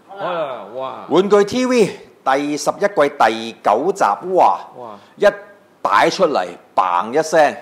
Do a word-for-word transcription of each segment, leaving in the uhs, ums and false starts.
好啦，哇！ 玩具 T V 第十一季第九集，哇！ 哇！ 一擺出嚟，嘭一聲，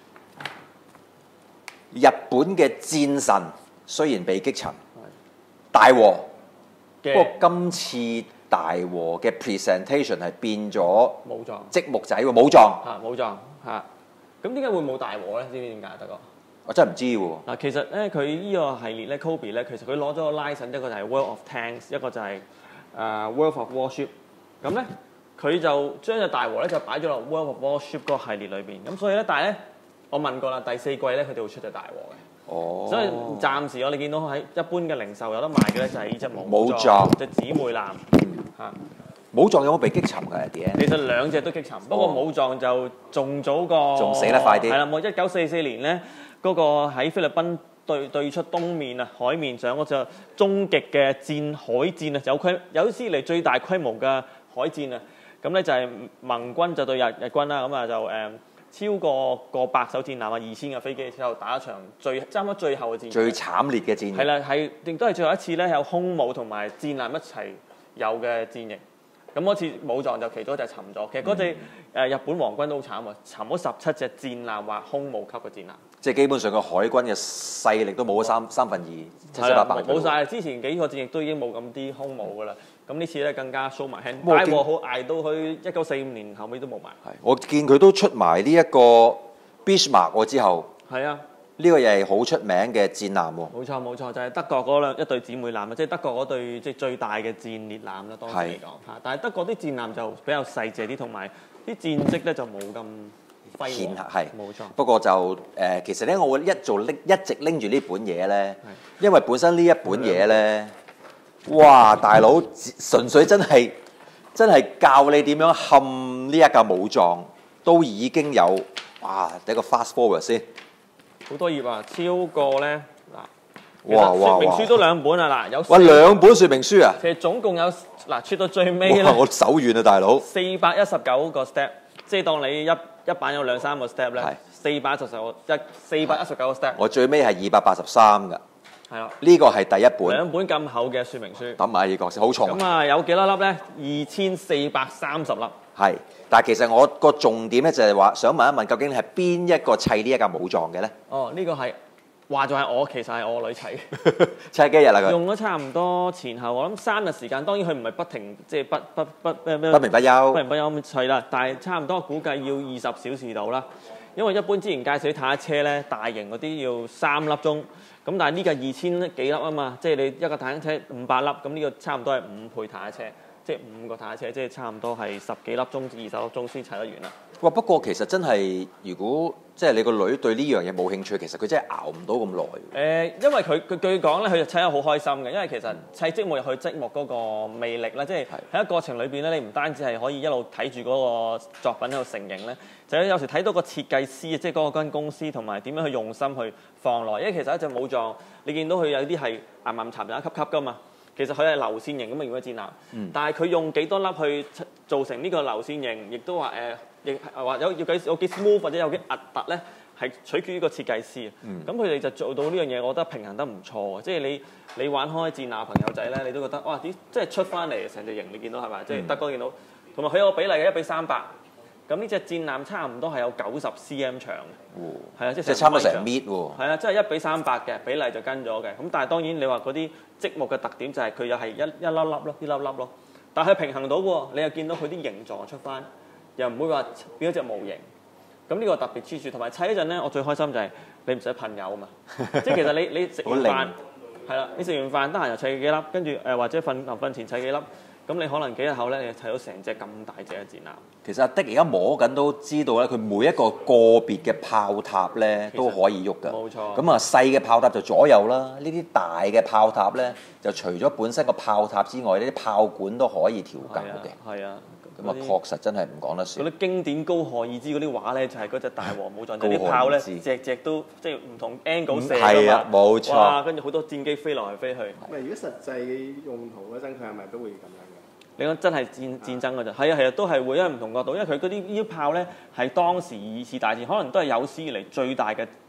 日本嘅戰神雖然被擊沉，大和，不過今次大和嘅 presentation 係變咗武藏積木仔喎，武藏嚇武藏嚇。咁點解會冇大和咧？知唔知點解？德哥？ 我真係唔知喎。 嗱，其實咧，佢呢個系列咧 ，Kobe 咧，其實佢攞咗個 license，一個就係 World of Tanks，一個就係、是、誒、uh, World of Warship。咁咧，佢就將隻大和咧就擺咗落 World of Warship 嗰個系列裏邊。咁所以咧，但係咧，我問過啦，第四季咧佢哋會出隻大和嘅。 哦。 所以暫時我哋見到喺一般嘅零售有得賣嘅咧，就係呢隻武藏， 隻姊妹艦嚇。 武藏有冇被擊沉㗎？啲其實兩隻都擊沉，不過武藏就仲早過， 仲死得快啲。 係啦，我一九四四年咧。嗰個喺菲律賓對對出東面啊，海面上嗰隻終極嘅戰海戰啊，有規有史以嚟最大規模嘅海戰啊！咁咧就係盟軍就對日日軍啦，咁啊就誒、嗯、超過過百艘戰艦啊，二千架飛機之後打一場最差唔多最後嘅戰， 最慘烈嘅戰役。 係啦，係亦都係最後一次咧有空母同埋戰艦一齊有嘅戰役。咁嗰次武藏就其中一隻沉咗，其實嗰隻誒日本皇軍都好慘啊，沉咗十七隻戰艦或空母級嘅戰艦。即係基本上個海軍嘅勢力都冇咗三三分二，七七八八冇晒。之前幾個戰役都已經冇咁啲空母㗎啦。咁呢次咧更加 show 埋 hand，大和好捱到去一九四五年後尾都冇埋。 係，我見佢都出埋呢一個 Bismarck 喎之後。 係啊， 呢個又係好出名嘅戰艦喎。 冇錯冇錯，就係、是、德國嗰兩一對姊妹艦啊，即係德國嗰對即係最大嘅戰列艦啦。當時嚟講嚇，但係德國啲戰艦就比較細隻啲，同埋啲戰績咧就冇咁。 顯係冇錯， 不過就誒、呃，其實咧，我會一做拎一直拎住呢本嘢咧，因為本身呢一本嘢咧，哇，大佬純粹真係真係教你點樣冚呢一架武藏，都已經有哇！第一個 fast forward 先， 好多頁啊，超過咧嗱， 哇哇說明書都兩本啊嗱，有哇兩本說明書啊， 其實總共有嗱，出到最尾咧， 我手軟啊，大佬， 四百一十九個 step。即係當你一一版有兩三個 step 咧，四百一十個一四百一十九個 step。 我最尾係二百八十三㗎。 係啦， 呢個係第一本。 兩本咁厚嘅說明書。 揼埋呢個先，好重。 咁啊，有幾多粒咧？二千四百三十粒。 係，但係其實我個重點咧就係話，想問一問，究竟係邊一個砌呢一架武藏嘅咧？ 哦，呢、這個係話就係我，其實係我女砌。 砌幾日啦佢？ 用咗差唔多前後，我諗三日時間。當然佢唔係不停，即係不不不不不眠不休， 不眠不休咁砌啦。但係差唔多估計要二十小時到啦。因為一般之前介紹啲坦克車咧，大型嗰啲要三粒鐘。咁但係呢個二千幾粒啊嘛，即係你一個坦克車五百粒，咁呢個差唔多係五倍坦克車，即係五個坦克車，即係差唔多係十幾粒鐘至二十粒鐘先砌得完啦。 哇！不過其實真係，如果即係你個女對呢樣嘢冇興趣，其實佢真係熬唔到咁耐。誒、 呃，因為佢佢據講咧，佢就砌得好開心嘅，因為其實砌積木入去積木嗰個魅力咧，即係喺個過程裏邊咧，你唔單止係可以一路睇住嗰個作品喺度成形咧，就有時睇到個設計師即係嗰間公司同埋點樣去用心去放落。因為其實一隻武藏，你見到佢有啲係岩岩沉沉一級級噶嘛，其實佢係流線型咁嘅樣嘅戰艦，嗯、但係佢用幾多粒去造成呢個流線型，亦都話誒。呃亦話有要幾有幾 smooth 或者有幾核突咧，係取決於個設計師。咁佢哋就做到呢樣嘢，我覺得平衡得唔錯。即係你你玩開戰艦朋友仔咧，你都覺得哇啲即係出翻嚟成隻型，你見到係咪？即係德哥見到，同埋佢有個比例嘅一比三百。咁呢隻戰艦差唔多係有九十 cm 長嘅，係啊、哦，即係差唔多成米喎。 係啊，即係一比三百嘅比例就跟咗嘅。咁但係當然你話嗰啲積木嘅特點就係佢又係一一粒粒咯，一粒粒咯。但係平衡到喎，你又見到佢啲形狀出翻。又唔會話變咗隻模型，咁呢個特別之處。同埋砌一陣咧，我最開心就係你唔使噴油啊嘛，即係其實你你食完飯係啦，你食完飯得閒又砌幾粒，跟住誒或者瞓臨瞓前砌幾粒，咁你可能幾日後咧，你砌到成隻咁大隻嘅戰艦。其實阿的而家摸緊都知道咧，佢每一個個別嘅炮塔咧都可以喐㗎。冇錯。咁啊細嘅炮塔就左右啦，呢啲大嘅炮塔咧就除咗本身個炮塔之外，呢啲炮管都可以調校嘅。係啊。咁啊，確實真係唔講得笑。 嗰啲經典高荷爾茲嗰啲畫咧，就係嗰隻大和武藏，啲炮咧隻隻都即係唔同 angle 射㗎嘛。 係啊，冇錯。 哇！跟住好多戰機飛來飛去。 唔係，如果實際用途嗰陣，佢係咪都會咁樣嘅？ 你講真係戰戰爭㗎咋？係啊係啊，都係會，因為唔同角度，因為佢嗰啲呢啲炮咧係當時二次大戰可能都係有史以嚟最大嘅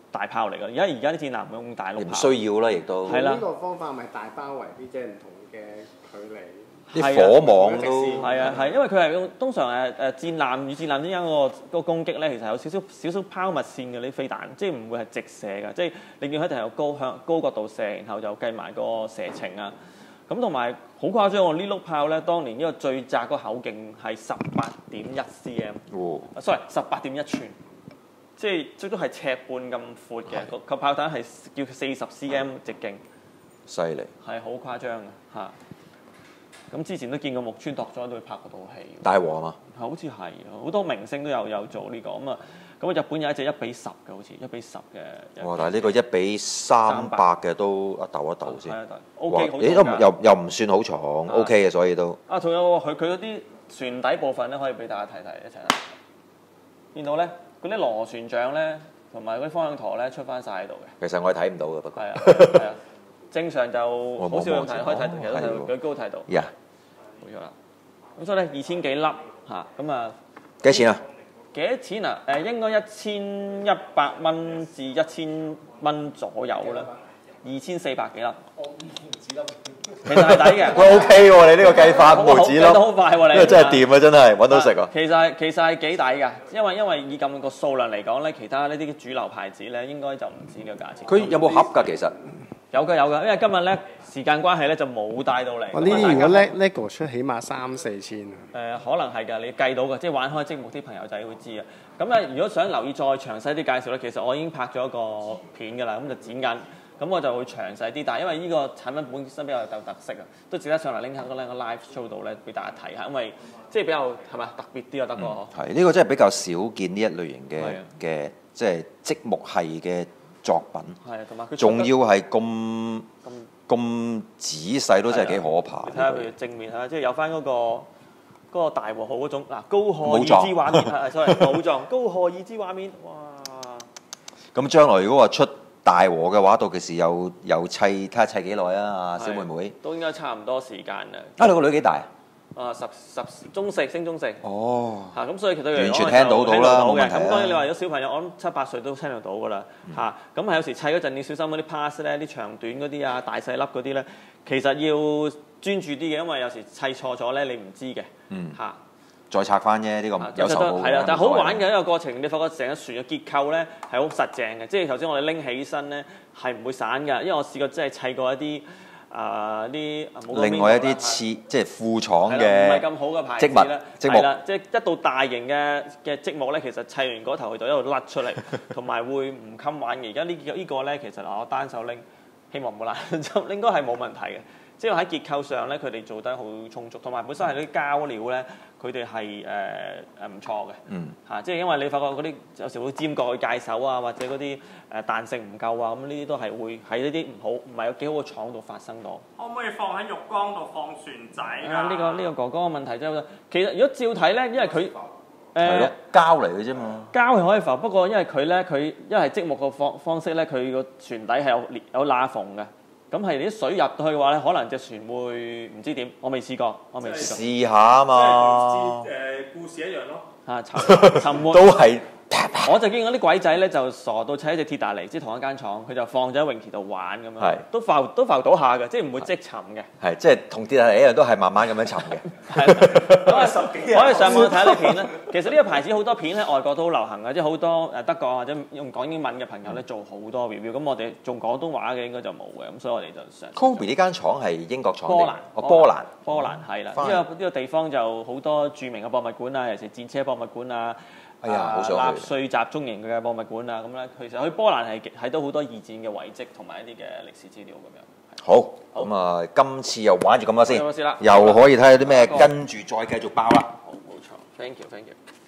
大炮嚟㗎。而家而家啲戰艦唔用大陸炮， 唔需要啦，亦都係啦呢個方法咪大包圍啲，即係唔同嘅距離。 啲火網都係啊係，因為佢係用通常誒誒戰艦與戰艦之間嗰個嗰個攻擊咧，其實有少少少少拋物線嘅啲飛彈，即係唔會係直射嘅，即係你見佢一定係有高向高角度射，然後就計埋個射程啊。咁同埋好誇張喎，呢碌炮咧，當年呢個最窄個口徑係十八點一 cm， 哦 sorry 十八點一寸，即係最多係尺半咁闊嘅，個個炮彈係叫四十 cm 直徑， 犀利， 係好誇張嘅嚇。咁之前都見過木村拓哉都會拍嗰套戲， 大和啊嘛， 好似係好多明星都有有做呢、這個咁啊。咁啊，日本有一隻一比十嘅，好似一比十嘅。 哇！但係呢個一比三百嘅都一竇一竇先。 係啊， 哇 O K 好。 咦都又又唔算好長，O K 嘅，所以都。 啊，仲有佢佢嗰啲船底部分咧，可以俾大家睇睇一齊睇。見到咧，嗰啲螺旋槳咧，同埋嗰啲方向舵咧，出翻晒喺度嘅。 其實我係睇唔到嘅，不過。 係啊，係啊，正常就好少人睇，可以睇到，其實都睇到，舉高睇到。 呀， 冇錯啦。咁所以咧，二千幾粒嚇，咁啊幾錢啊？ 幾多錢啊？誒，應該一千一百蚊至一千蚊左右啦，二千四百幾粒。其實係抵嘅。 喂 OK 喎，你呢個計法毫子粒， 計得好快喎你。 呢個真係掂啊！真係揾到食啊！ 其實係其實係幾抵㗎，因為因為以咁個數量嚟講咧，其他呢啲主流牌子咧應該就唔止呢個價錢。 佢有冇盒㗎？其實有㗎有㗎，因為今日咧時間關係咧就冇帶到嚟。 我呢啲如果 LEGO 出，起碼三四千啊。 誒、呃、可能係㗎，你計到㗎，即係玩開積木啲朋友仔會知啊。咁啊，如果想留意再詳細啲介紹咧，其實我已經拍咗一個片㗎啦，咁就剪緊，咁我就會詳細啲。但係因為呢個產品本身比較有特色啊，都值得上嚟拎下嗰兩個 live show 度咧，俾大家睇下，因為即係比較係咪特別啲啊得個。 係呢個真係比較少見呢一類型嘅係啊嘅即係積木系嘅作品。 係啊，同埋佢仲要係咁咁咁仔細都真係幾可怕。 你睇下佢正面係即係有翻嗰個嗰個大和號嗰種嗱高賀二武藏之畫面係，sorry 武藏高賀二之畫面，哇！ 咁將來如果話出大和嘅話，到其時又又砌睇下砌幾耐啊？阿小妹妹都應該差唔多時間啦。 啊，你個女幾大啊？ 啊十十中四升中四哦， 嚇咁，所以其實佢完全聽到到啦，冇問題啊。 咁當然你話有小朋友，我諗七八歲都聽得到噶啦嚇。咁係有時砌嗰陣要小心嗰啲 pass 咧，啲長短嗰啲啊，大細粒嗰啲咧，其實要專注啲嘅，因為有時砌錯咗咧，你唔知嘅嗯嚇。 再拆翻啫，呢個有手冇係啦，但係好玩嘅一個過程，你發覺成個船嘅結構咧係好實淨嘅，即係頭先我哋拎起身咧係唔會散㗎，因為我試過真係砌過一啲啊啲另外一啲次即係副廠嘅唔係咁好嘅牌子咧， 積木係啦，即係一到大型嘅嘅積木咧，其實砌完嗰頭佢就一路甩出嚟，同埋會唔襟玩嘅。而家呢個呢個咧，其實我單手拎，希望唔好爛，就應該係冇問題嘅。即係喺結構上咧，佢哋做得好充足，同埋本身係啲膠料咧，佢哋係誒誒唔錯嘅。 嗯。 嚇，即係因為你發覺嗰啲有時會尖角去界手啊，或者嗰啲誒彈性唔夠啊，咁呢啲都係會喺呢啲唔好唔係有幾好嘅廠度發生到。 可唔可以放喺浴缸度放船仔㗎？ 啊，呢個呢個哥哥嘅問題真係，其實如果照睇咧，因為佢誒係咯膠嚟嘅啫嘛。 膠係可以浮，不過因為佢咧，佢因為積木嘅方方式咧，佢個船底係有裂有罅縫嘅。咁係啲水入到去嘅話咧，可能隻船會唔知點，我未試過，我未試過。 試下啊嘛。 即係誒故事一樣咯。 啊，沉沉沒都係。 我就見嗰啲鬼仔咧，就傻到砌一隻鐵達尼，即係同一間廠，佢就放咗喺泳池度玩咁樣， 係都浮都浮到下嘅，即係唔會即沉嘅。 係即係同鐵達尼一樣，都係慢慢咁樣沉嘅。 係啦，十幾可以上網睇啲片啦。其實呢個牌子好多片喺外國都好流行嘅，即係好多誒德國或者用講英文嘅朋友咧做好多 review。咁我哋做廣東話嘅應該就冇嘅，咁所以我哋就上。 Kobe 呢間廠係英國廠定？ 波蘭， 哦，波蘭， 波蘭係啦。呢個呢個地方就好多著名嘅博物館啊，尤其是戰車博物館啊。 哎呀，好想去！ 納粹集中營嘅博物館啊，咁咧其實去波蘭係睇到好多二戰嘅遺跡同埋一啲嘅歷史資料咁樣。 好，咁啊，今次又玩住咁多先， 咁多先啦， 又可以睇下啲咩，跟住再繼續爆啦。 好，冇錯，thank you，thank you。